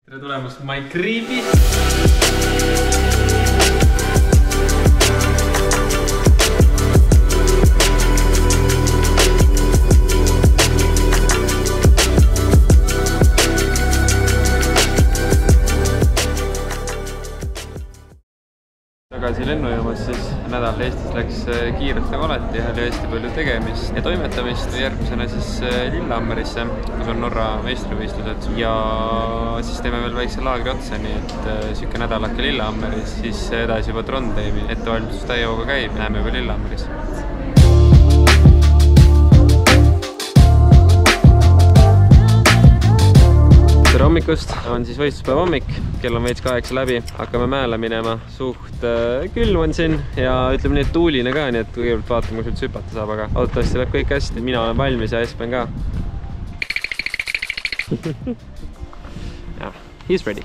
tere tulemast My Crib'i! Tagasi lennujaamas siis nädal Eestis läks kiirelt nagu alati ja oli hästi palju tegemist ja toimetamist. Järgmisena siis Lillehammerisse, kus on Norra meistrivõistlused ja siis teeme veel väikse laagri otsa, nii et siuke nädalake Lillehammeris, siis edasi juba Trondheimi ettevalmistus täiehooga käib, näeme juba Lillehammeris. Tere hommikust, on siis võistluspäeva hommik, kell on veits 8 läbi, hakkame mäele minema, suht külm on siin ja ütleme nii, et tuuline ka, nii et kõigepealt vaatame, kus üldse hüpata saab, aga loodetavasti läheb kõik hästi, mina olen valmis ja Espen ka. He's ready.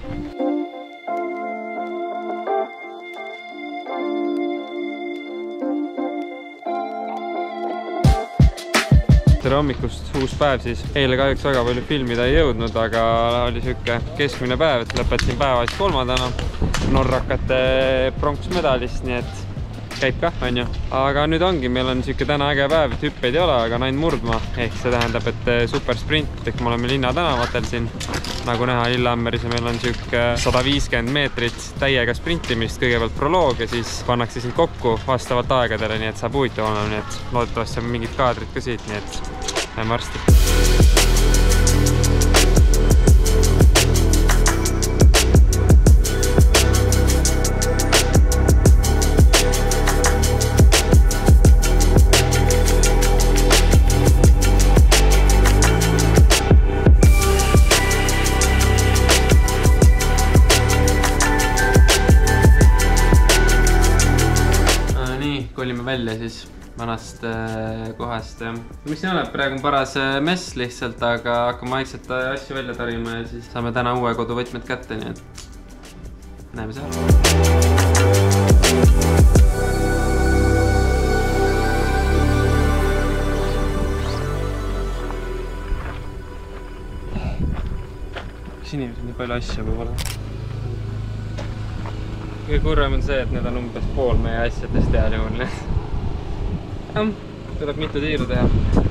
Tere hommikust, uus päev siis. Eile kahjuks väga palju filmida ei jõudnud, aga oli siuke keskmine päev, et lõpetasin päeva siis 3. norrakate pronksmedalist, nii et käib kah, on ju. Aga nüüd ongi, meil on siuke täna äge päev, et hüppeid ei ole, aga on ainult murdma. Ehk see tähendab, et super sprint, ehk me oleme linna tänavatel siin. Nagu näha Lillehammeris meil on siuke 150 meetrit täiega sprintimist, kõigepealt proloog ja siis pannakse sind kokku vastavalt aegadele, nii et saab huvitav olema, nii et loodetavasti on mingid kaadrid ka siit, nii et näeme varsti. Olime välja siis vanast kohast. Mis ei ole, praegu on paras mess lihtsalt, aga hakkame vaikselt asju välja tarima ja siis saame täna uue koduvõtmed kätte, nii et näeme seal. Kas inimesed nii palju asju võib olla? Kõige kurvem on see, et need on umbes pool meie asjadest heal juhul. Tuleb mitu tiiru teha.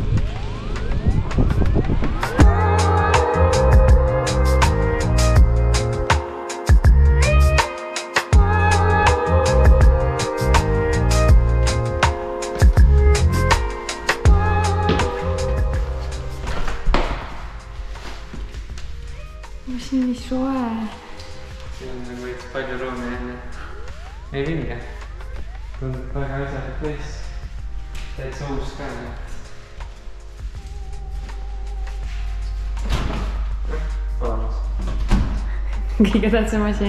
Mis on nii soe? Siin on nagu veits palju ruumi ei vinge. Tundub väga asjalik place. Täitsa uus ka. Palamas. Kõige tähtsam asi.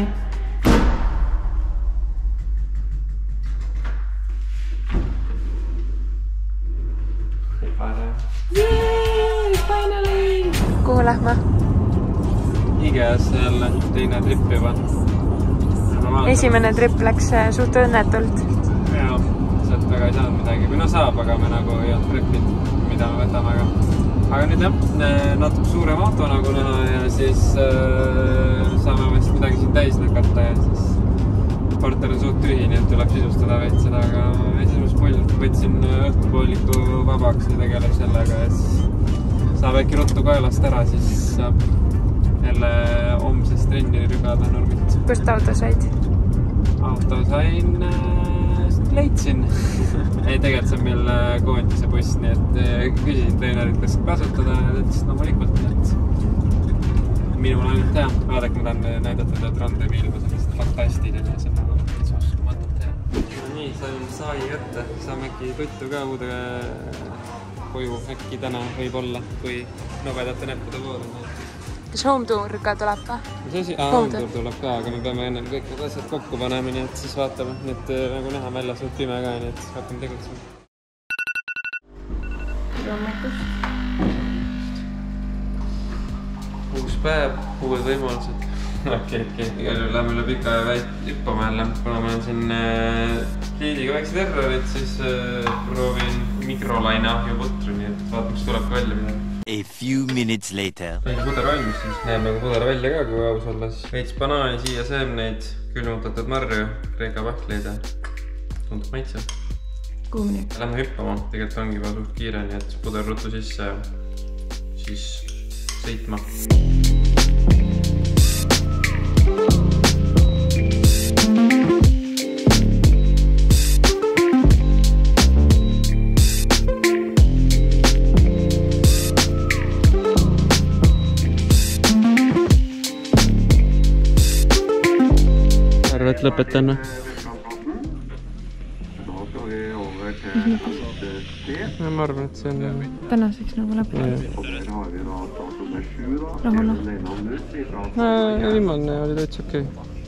Ei pane. Yay! Finally! Kuhu lähme? Ikeasse jälle teine trip juba. Esimene trip läks suht õnnetult. Jaa, sealt väga ei saanud midagi. Või no saab, aga me nagu ei olnud tripid, mida me võtame. Aga nüüd jah, natuke suurem auto nagu näha ja siis saame võtsid midagi siin täis lükata ja siis korter on suht tühi, nii et tuleb sisustada veits seda, aga esimest võtsin õhtupooliku vabaks ja tegeleb sellega ja siis saab äkki ruttu kaelast ära, siis saab jälle homsest trenni rügada normid. Kust auto said? Auto sain, leidsin. Ei, tegelikult see on meil koondise buss, nii et küsisin treenerit, kas kasutada ja ütlesin loomulikult, nii et minul ainult hea. Vaadake, ma tahan näidata seda Trondheimi ilma, see on lihtsalt fantastiline ja see on nagu uskumatult hea. Nii, sain saai kätte, saame äkki tuttu ka uude koju äkki täna võib olla, kui nobedate näppude poole. Kas home tour ka tuleb ka? Home tour tuleb ka, aga me peame enne kõik need asjad kokku panema, nii et siis vaatame. Nii et nagu näha väljas suht pime ka, nii et hakkame tegutsema. Loomikust. Uus päev, uued võimalused. Okei. Igal juhul lähme üle pika ja hüppama jälle. Kuna ma olen siin kliidiga väikse terrorit, siis proovin mikrolaine ahju putru, nii et vaatame, mis tuleb ka välja midagi. A few minutes later. Meil puder valmis, siis näeb nagu puder välja ka, kui aus olla. Veits banaani, siia seemneid, külmutatud marju, kreeka pähkleid. Tundub maitse. Kuumini. Lähme hüppama. Tegelikult ongi juba suht kiire, nii et puder ruttu sisse ja siis sõitma. Arvad lõpetan? Ma arvan, et see on... Tänaseks nagu lõpetan. Rahule? Viimane oli täitsa okei.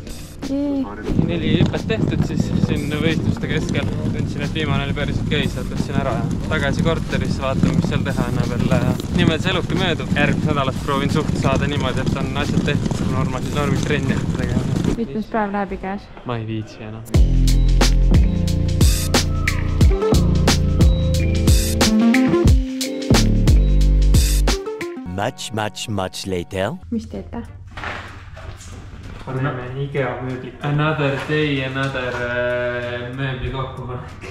4 hüpet tehtud siis siin võistluste keskel. Tundsin, et viimane oli päris okei, sealt tõstsin ära ja tagasi korterisse vaatama, mis seal teha enam veel. Niimoodi see eluke möödub. Järgmise nädalas proovin suht saada niimoodi, et on asjad tehtud normid trenni tegema. Mitmes päev läheb käes? Ma ei viitsi enam. Much later. Mis teete? Paneme IKEA mööbli. Another day, another mööbli kokkupanek.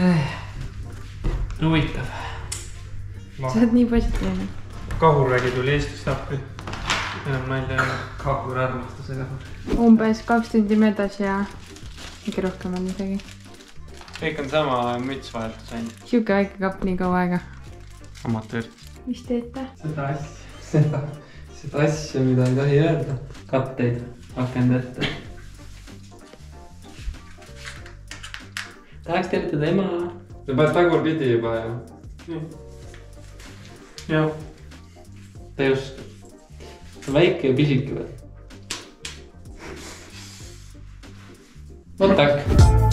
Huvitav. Sa oled nii positiivne. Kahurvägi tuli Eestist appi. Enam nalja kahur armastuse kahur. Umbes 2 tundi möödas ja ikka rohkem on isegi. Kõik on sama müts vahetus ainult. Siuke väike kapp nii kaua aega. Amatöör. Mis teete? Seda asja, mida ei tohi öelda. Katteid akende ette. Tahaks tervitada ema. Sa paned tagurpidi juba ja... Jah. Ta ei oska. Ta on väike ja pisike veel. Võtak.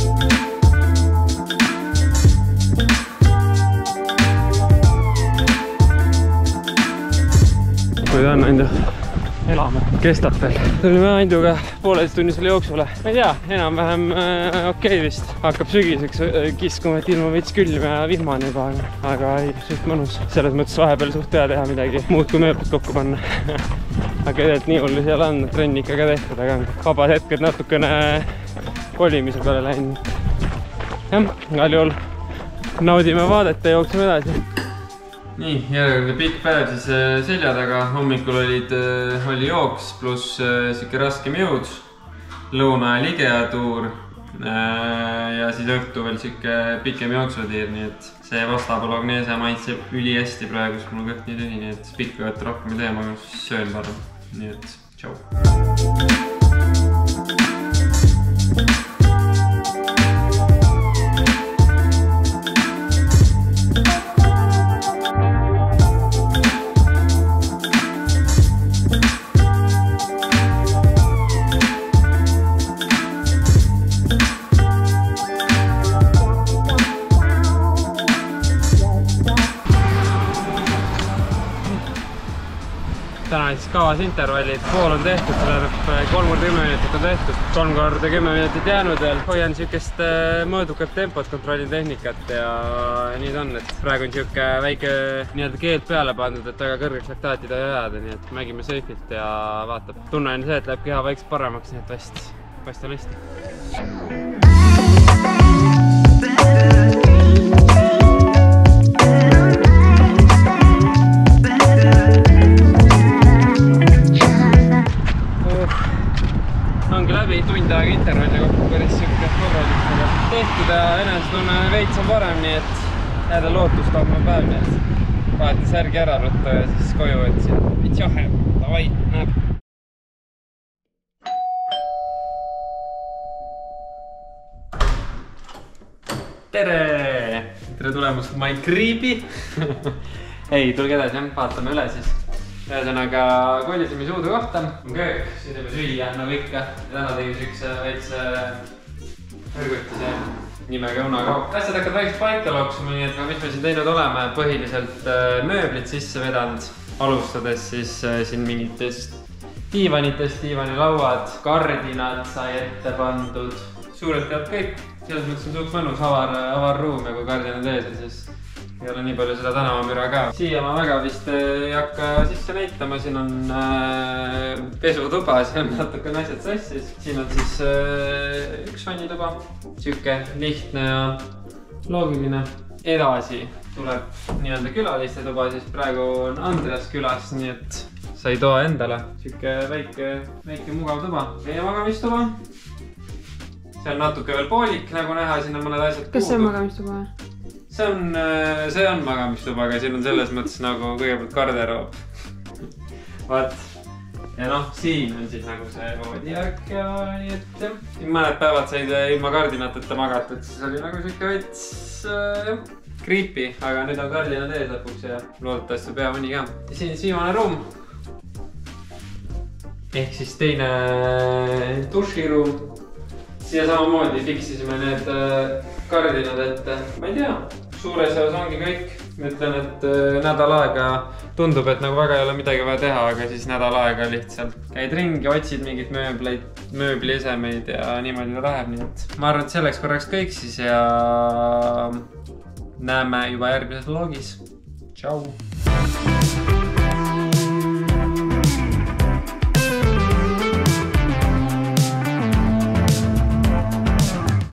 Kui ta on enda elame, kestab veel. Tulime Ainduga 1,5-tunnisele jooksule. Ma ei tea, enam-vähem okei vist. Hakkab sügiseks kiskuma, et ilma veits külm ja vihmane juba. Aga ei, suht mõnus. Selles mõttes vahepeal suht hea teha midagi muud kui mööblit kokku panna. Aga tegelikult nii hullu seal on, trenni ikka ka tehtud, aga vabad hetked natukene kolimise peale läinud. Jah, igal juhul naudime vaadet ja jooksime edasi. Nii, järgmine pikk päev siis selja taga. Hommikul oli jooks pluss siuke raskem jõud. Lõuna ja IKEA tuur. Ja siis õhtu veel siuke pikem jooksutiir, nii et see vasta bolognese maitseb üli hästi praegu, sest mul on kõht nii tühi, nii et pikka võtta rohkem ei tee, ma söön parem. Nii et tšau. Täna siis kavas intervallid, pool on tehtud, see tähendab 3 × 10 minutit on tehtud, 3 × 10 minutit jäänud veel. Hoian siukest mõõdukat tempot, kontrollin tehnikat ja nii ta on, et praegu on siuke väike nii-öelda keeld peale pandud, et väga kõrgeks laktaati ta ei jääda, nii et mägime seifilt ja vaatab. Tunne on see, et läheb keha vaikselt paremaks, nii et paistan hästi. Ongi läbi tund aega intervalli kokku päris siuke korralik tehtud ja enesetunne veits on parem, nii et jääda lootust homme päev, nii et vaheti särgi ära ruttu ja siis koju võtsin. Veits jahe, davai, näeb. Tere! Tere tulemast My Creepy! Ei, tulge edasi, vaatame üle siis. Ühesõnaga, kollisime suudu kohta, on köök, siin teeme süüa, nagu ikka. Täna tegime siukse veits hõrgutise nimega Unakaup. Asjad hakkad väikselt paika loksuma, nii et mis me siin teinud oleme, põhiliselt mööblit sisse vedanud. Alustades siis siin mingitest diivanitest, diivanilauad, kardinad sai ette pandud. Suurelt tead kõik, selles mõttes on suht mõnus avar ruum ja kui kardinad ees on, siis ei ole nii palju seda tänavamüra ka. Siia ma väga vist ei hakka sisse näitama, siin on pesutuba, see on natuke asjad sassis. Siin on siis üks vannituba, siuke lihtne ja loogiline. Edasi tuleb nii-öelda külaliste tuba, siis praegu on Andreas külas, nii et sai toa endale. Siuke väike mugav tuba. Meie magamistuba. See on natuke veel poolik, nagu näha, siin on mõned asjad Kas see on magamistuba? See on magamistuba, aga siin on selles mõttes nagu kõigepealt garderoob. Vaat. Ja noh, siin on siis nagu see voodijärk ja nii et jah. Mõned päevad said ilma kardinateta magatud, siis oli nagu siuke veits creepy, aga nüüd on kardinad ees lõpuks ja loodetavasti peab mõni ka. Ja siin viimane ruum. Ehk siis teine duširuum. Siia samamoodi fiksisime need kardinad ette. Ma ei tea, suures osas ongi kõik. Ma ütlen, et nädal aega tundub, et nagu väga ei ole midagi vaja teha, aga siis nädal aega lihtsalt käid ringi, otsid mingid mööbliesemeid ja niimoodi ta läheb. Nii et ma arvan, et selleks korraks kõik siis ja näeme juba järgmises vlogis. Tšau!